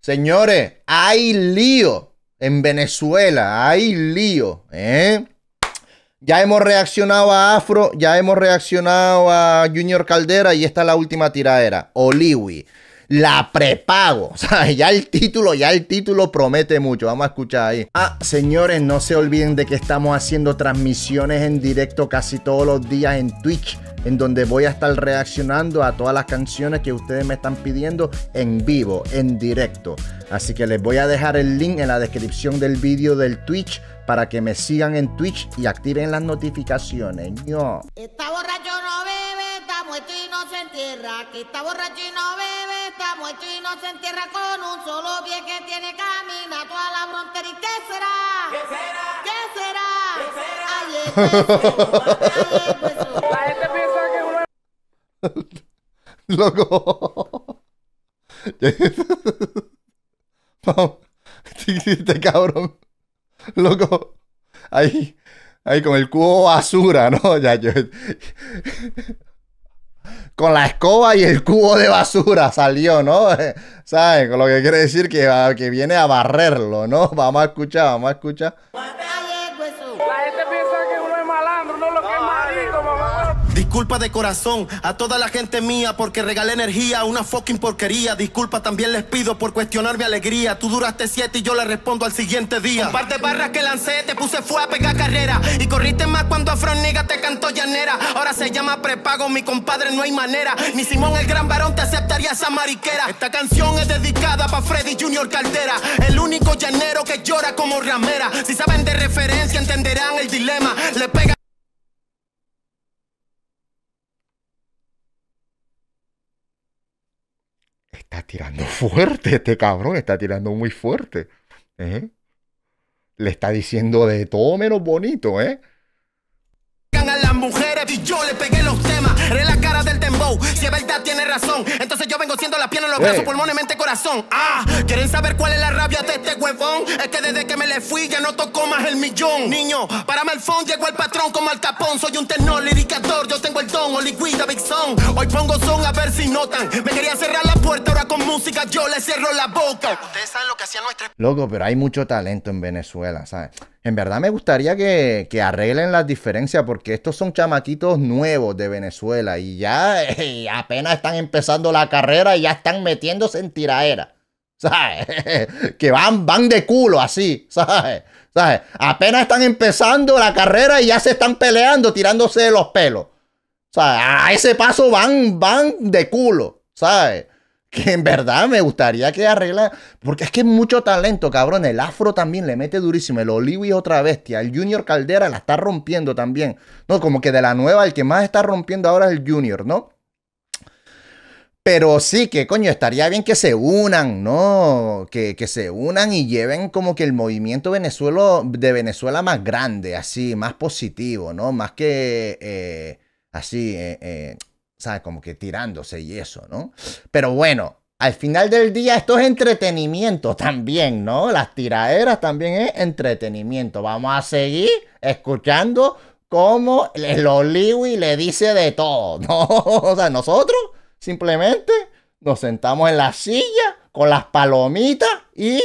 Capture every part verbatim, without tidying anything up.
Señores, hay lío en Venezuela, hay lío, ¿eh? Ya hemos reaccionado a Afro, ya hemos reaccionado a Junior Caldera y esta es la última tiradera. Oliwi, la prepago. O sea, ya el título, ya el título promete mucho. Vamos a escuchar ahí. Ah, señores, no se olviden de que estamos haciendo transmisiones en directo casi todos los días en Twitch, en donde voy a estar reaccionando a todas las canciones que ustedes me están pidiendo en vivo, en directo. Así que les voy a dejar el link en la descripción del vídeo del Twitch para que me sigan en Twitch y activen las notificaciones. ¡No! Está borracho no bebe, está muerto y no se entierra. Que está borracho y no bebe, está muerto y no se entierra. Con un solo pie que tiene camina toda la frontera. ¿Y qué será? ¿Qué será? ¿Qué será? Ayer empezó, ayer empezó. La gente piensa que uno... Loco. Vamos. Este cabrón. Loco. Ahí. Ahí con el cubo basura, ¿no? Ya yo. Con la escoba y el cubo de basura salió, ¿no? ¿Sabes? Con lo que quiere decir que, que viene a barrerlo, ¿no? Vamos a escuchar, vamos a escuchar. La gente piensa que uno es malandro, no lo que es marico, mamá. Disculpa de corazón a toda la gente mía porque regalé energía a una fucking porquería. Disculpa también les pido por cuestionar mi alegría. Tú duraste siete y yo le respondo al siguiente día. Un par de barras que lancé, te puse fue a pegar carrera. Y corriste más cuando Afroniga te cantó llanera. Ahora se llama prepago, mi compadre, no hay manera. Ni Simón el gran varón te aceptaría esa mariquera. Esta canción es dedicada pa' Freddy Junior Caldera, el único llanero que llora como ramera. Si saben de referencia entenderán el dilema. Le pega. Está tirando fuerte este cabrón, está tirando muy fuerte. ¿Eh? Le está diciendo de todo menos bonito, ¿eh? A las mujeres y yo le pegué los temas. Eres la cara del dembow, si es verdad tiene razón. Entonces yo vengo siendo la pierna, los brazos, pulmones, mente, corazón. Ah, ¿quieren saber cuál es la rabia de este huevón? Es que desde que me le fui ya no tocó más el millón. Niño, párame el phone, llegó el patrón como Al Capón. Soy un tenor, liricador, yo tengo el don. Oliwida, Big Son, hoy pongo son a ver si notan. Me quería cerrar la puerta, ahora con música yo le cierro la boca. Ustedes saben lo que hacía nuestra... Loco, pero hay mucho talento en Venezuela, ¿sabes? En verdad me gustaría que, que arreglen las diferencias porque estos son chamaquitos nuevos de Venezuela y ya eh, apenas están empezando la carrera y ya están metiéndose en tiraera, ¿sabes? Que van, van de culo así, ¿sabes? ¿Sabes? Apenas están empezando la carrera y ya se están peleando, tirándose de los pelos, ¿sabes? A ese paso van, van de culo, ¿sabes? Que en verdad me gustaría que arregla, porque es que es mucho talento, cabrón. El Afro también le mete durísimo. El Oliwi es otra bestia. El Junior Caldera la está rompiendo también. No, como que de la nueva, el que más está rompiendo ahora es el Junior, ¿no? Pero sí, que coño, estaría bien que se unan, ¿no? Que, que se unan y lleven como que el movimiento Venezuela, de Venezuela más grande, así, más positivo, ¿no? Más que eh, así, eh, eh, ¿sabes? Como que tirándose y eso, ¿no? Pero bueno, al final del día esto es entretenimiento también, ¿no? Las tiraderas también es entretenimiento. Vamos a seguir escuchando cómo el Oliwi le dice de todo, ¿no? O sea, nosotros simplemente nos sentamos en la silla con las palomitas y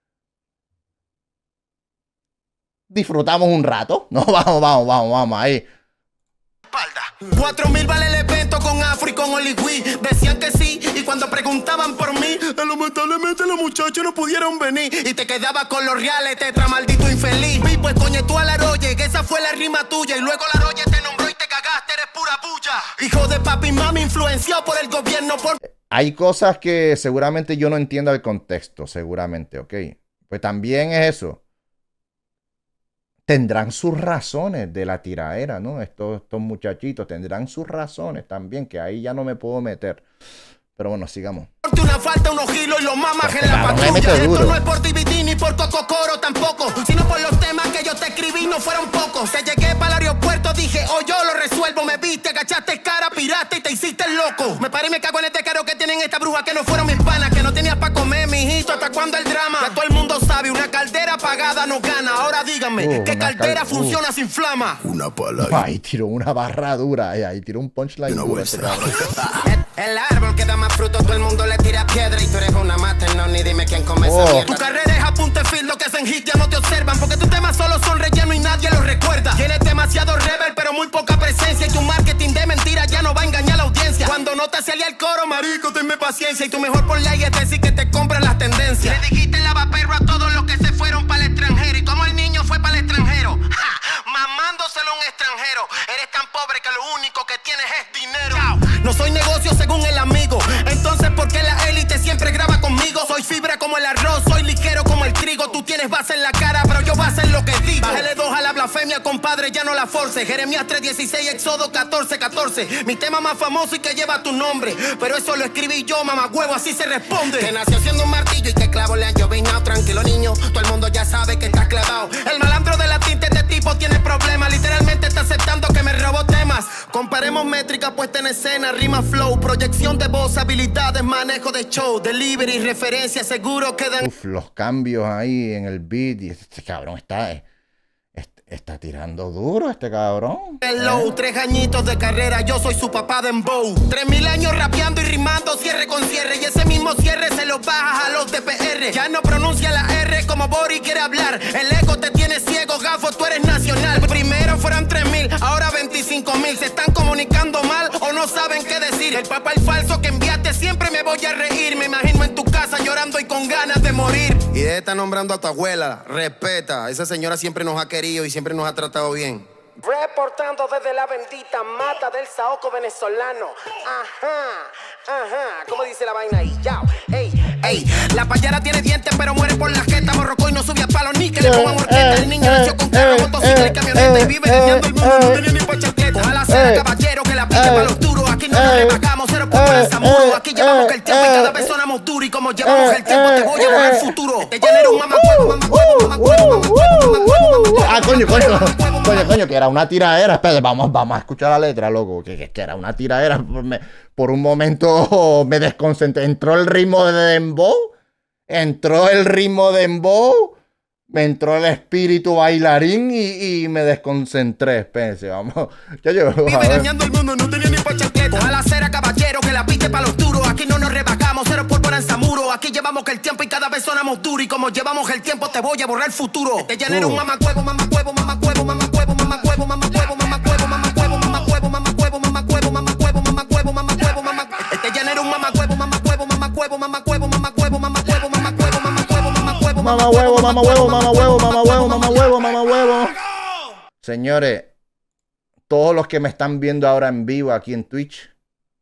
disfrutamos un rato, ¿no? Vamos, vamos, vamos, vamos, ahí. Cuatro mil vale el evento con Afro y con Oliwi. Decían que sí y cuando preguntaban por mí, lamentablemente los muchachos no pudieron venir. Y te quedabas con los reales, tetra maldito infeliz. Y pues coño tú a la Roye, que esa fue la rima tuya. Y luego la Roye te nombró y te cagaste, eres pura bulla. Hijo de papi y mami influenciado por el gobierno por... Hay cosas que seguramente yo no entiendo el contexto, seguramente, ¿ok? Pues también es eso. Tendrán sus razones de la tiraera, ¿no? Estos, estos muchachitos tendrán sus razones también, que ahí ya no me puedo meter. Pero bueno, sigamos. Una falta, unos kilos y los mamas en la patrulla. Esto no es por D V D ni por Cococoro tampoco, sino por los temas que yo te escribí no fueron pocos. Te llegué para el aeropuerto, dije, oh, yo lo resuelvo. Me viste, agachaste cara, piraste y te hiciste el loco. Me paré y me cago en este caro que tienen esta bruja que no fueron mis panas, que no tenías para comer, mijito. ¿Hasta cuándo el drama? Ya todo el mundo sabe, una caldera apagada no gana. Ahora díganme, uh, ¿qué caldera cal funciona uh. sin flama? Una pala. Ahí tiró una barra dura, ahí, ahí tiró un punchline duro ese cabrón. El árbol que da más fruto, todo el mundo le tira piedra y tú eres una mata, no, ni dime quién come. Oh. Tu carrera es a punto de fin, lo que hacen hit ya no te observan, porque tus temas solo son relleno y nadie los recuerda. Tienes demasiado rebel, pero muy poca presencia, y tu marketing de mentiras ya no va a engañar a la audiencia. Cuando no te salía el coro, marico, tenme paciencia, y tu mejor por ley es decir que te compran las tendencias. Le dijiste lavaperro a todos los que se fueron para el extranjero, y como el niño fue para el extranjero, ¡ja! Mamándoselo a un extranjero. Eres tan pobre que lo único que tienes es dinero. Chao. No soy negocio según el amigo, entonces ¿por qué la élite siempre graba conmigo? Soy fibra como el arroz, soy ligero como el trigo. Tú tienes base en la cara, pero yo base en lo que digo. Bájale dos a la blasfemia, compadre, ya no la force. Jeremías tres dieciséis, Éxodo catorce catorce. Mi tema más famoso y que lleva tu nombre, pero eso lo escribí yo, mamagüevo, así se responde. Que nació siendo un martillo y que clavo le han llovinado. Tranquilo, niño, todo el mundo ya sabe que estás clavado. El malandro de la tinta, este tipo tiene problemas. Literalmente está aceptando que me robó temas. Comparemos métrica puesta en escena, rima flow, proyección de voz, habilidades, manejo de show, delivery, referencias, seguro quedan. Uf, los cambios ahí en el beat. Y este cabrón está, eh, est- está tirando duro, este cabrón. Hello, eh. Tres añitos de carrera, yo soy su papá de Embow. Tres mil años rapeando y rimando, cierre con cierre. Y ese mismo cierre se lo bajas a los de P R. Ya no pronuncia la R como Bori quiere hablar. El ego te tiene ciego, gafo, tú eres nacional. Primero fueron tres mil, ahora veinticinco mil. Se están comunicando mal o no saben qué decir. El papá el falso que enviaste siempre me voy a reír. Me imagino en tu casa llorando y con ganas de morir. Y de estar nombrando a tu abuela, respeta. Esa señora siempre nos ha querido y siempre nos ha tratado bien. Reportando desde la bendita mata del saoco venezolano. Ajá, ajá. ¿Cómo dice la vaina ahí? Yao, ey, ey. La payara tiene dientes pero muere por la jeta. Morroco y no sube a palo ni que le pongan morqueta. El niño nació con carro, motocicleta y camioneta y vive diseñando el mundo. No tenía ni pa' chaqueta. Ojalá sea caballero que la pinte para los duros. Aquí no nos rebajamos, cero por el zamuro. Aquí llevamos el tiempo y cada vez sonamos duro. Y como llevamos el tiempo te voy a llevar el futuro. Te genero un mamacuevo, mamacuevo, mamacuevo, mamacuevo, mamacuevo. Ah, coño, coño. Coño, coño, que era una tiradera. Espérate, vamos, vamos a escuchar la letra, loco. Que, que, que era una tiradera. Me, por un momento me desconcentré. Entró el ritmo de Dembow. Entró el ritmo de Dembow. Me entró el espíritu bailarín y, y me desconcentré. Espérense, vamos. Ya yo. Vive dañando el mundo, no tenía ni pa' chaqueta. Ojalá sea caballero que la pinte para los duros. Aquí no nos rebajamos, cero por por Zamuro. Aquí llevamos el tiempo y cada vez sonamos duro. Y como llevamos el tiempo, te voy a borrar el futuro. Te genero un mamacuevo, mamacuevo, mamacuevo, mamacuevo, mamacuevo, mamacuevo, mamacuevo, mamacuevo, mamacuevo, mamacuevo, mamacuevo, mamacuevo, mamacuevo, mamacuevo, mamacuevo. Te genero un mamacuevo, mamacuevo, mamacuevo, mamacuevo, mamacuevo, mamacuevo, mamacuevo, mamacuevo, mamacuevo, mamá huevo, mamá huevo, mamá huevo, mamá huevo, mamá huevo, mamá huevo. Señores, todos los que me están viendo ahora en vivo aquí en Twitch.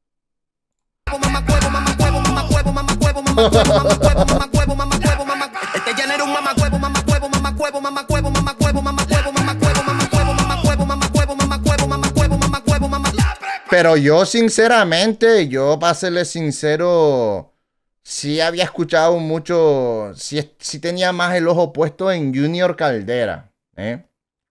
Pero yo sinceramente, yo para serles sincero, sí había escuchado mucho, sí, sí tenía más el ojo puesto en Junior Caldera, ¿eh?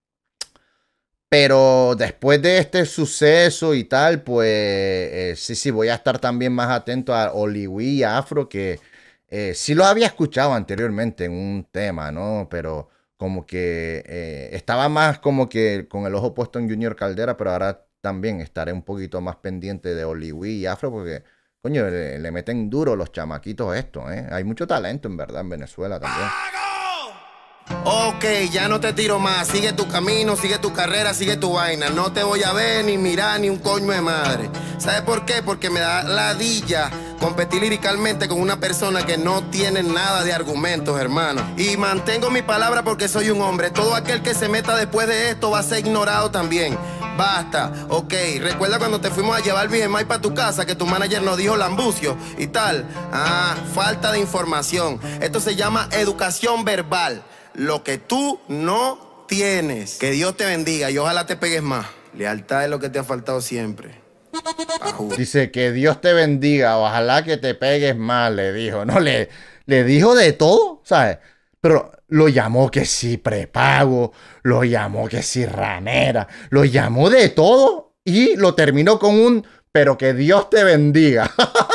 Pero después de este suceso y tal, pues eh, sí, sí, voy a estar también más atento a Oliwi y a Afro, que eh, sí lo había escuchado anteriormente en un tema, ¿no? Pero como que eh, estaba más como que con el ojo puesto en Junior Caldera, pero ahora también estaré un poquito más pendiente de Oliwi y Afro, porque, coño, le, le meten duro los chamaquitos esto, ¿eh? Hay mucho talento, en verdad, en Venezuela también. Ok, ya no te tiro más. Sigue tu camino, sigue tu carrera, sigue tu vaina. No te voy a ver, ni mirar, ni un coño de madre. ¿Sabes por qué? Porque me da ladilla competir liricalmente con una persona que no tiene nada de argumentos, hermano. Y mantengo mi palabra porque soy un hombre. Todo aquel que se meta después de esto va a ser ignorado también. Basta, ok. Recuerda cuando te fuimos a llevar B M I para tu casa, que tu manager nos dijo lambucio y tal. Ah, falta de información. Esto se llama educación verbal. Lo que tú no tienes. Que Dios te bendiga y ojalá te pegues más. Lealtad es lo que te ha faltado siempre. Ajú. Dice que Dios te bendiga, ojalá que te pegues más, le dijo. No, le, le dijo de todo, ¿sabes? Pero lo llamó que sí prepago, lo llamó que sí ramera, lo llamó de todo y lo terminó con un pero que Dios te bendiga.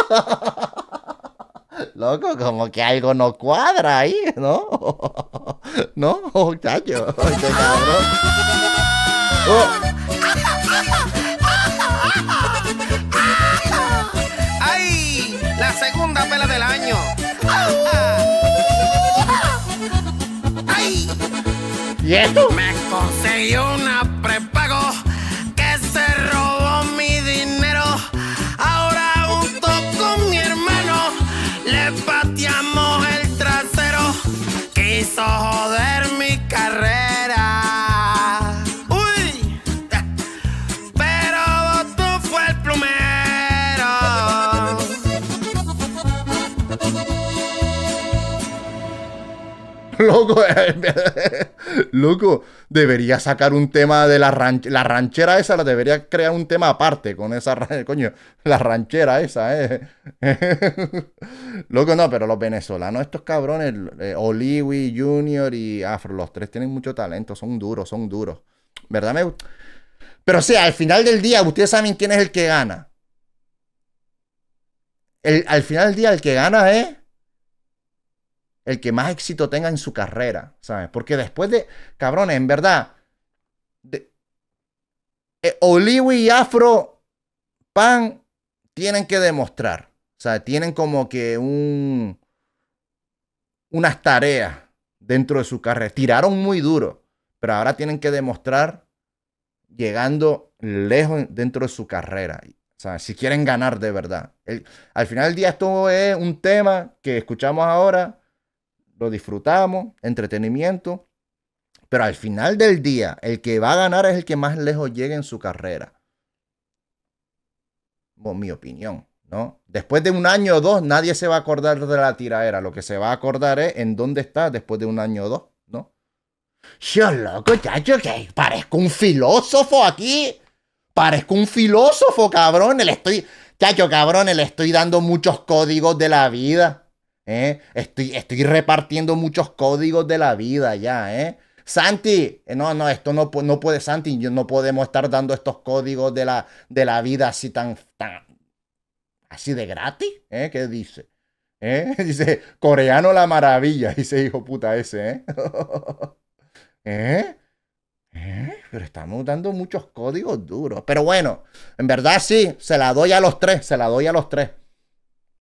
Loco, como que algo no cuadra ahí, ¿no? No, muchacho, este cabrón. Oh. ¡Ay! La segunda pela del año. ¿Y esto? Me conseguí una prepago que se robó mi dinero. Ahora junto con mi hermano le pateamos el trasero. Quiso joder mi carrera. Uy, pero tú fue el plumero. Loco, loco, debería sacar un tema de la ranchera. La ranchera esa, la debería crear un tema aparte con esa, coño, la ranchera esa, eh. Loco, no, pero los venezolanos, estos cabrones, eh, Oliwi, Junior y Afro, los tres tienen mucho talento, son duros, son duros. ¿Verdad? Me... Pero o sea, al final del día, ustedes saben quién es el que gana. El, al final del día, el que gana es el que más éxito tenga en su carrera, ¿sabes? Porque después de, cabrones, en verdad, de, eh, Oliwi y Afro Pan tienen que demostrar, o sea, tienen como que un, unas tareas dentro de su carrera. Tiraron muy duro, pero ahora tienen que demostrar llegando lejos dentro de su carrera. O sea, si quieren ganar de verdad. El, al final del día esto es un tema que escuchamos ahora, lo disfrutamos, entretenimiento, pero al final del día, el que va a ganar es el que más lejos llegue en su carrera. Por mi opinión, ¿no? Después de un año o dos, nadie se va a acordar de la tiradera. Lo que se va a acordar es en dónde está después de un año o dos, ¿no? Yo, loco, chacho, que parezco un filósofo aquí. Parezco un filósofo, cabrón. Le estoy, chacho, cabrón, le estoy dando muchos códigos de la vida. ¿Eh? Estoy, estoy repartiendo muchos códigos de la vida ya, ¿eh? Santi, no, no, esto no, no puede, Santi, yo no podemos estar dando estos códigos de la, de la vida así tan, tan, así de gratis, ¿eh? ¿Qué dice? ¿Eh? Dice, coreano la maravilla, dice hijo puta ese, ¿eh? ¿Eh? ¿Eh? Pero estamos dando muchos códigos duros, pero bueno, en verdad sí, se la doy a los tres, se la doy a los tres.